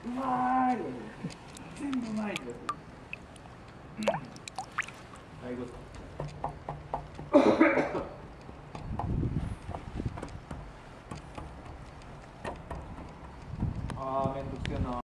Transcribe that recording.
うまーい。全部うまいってやつ。最後。あー、めんどくせえな。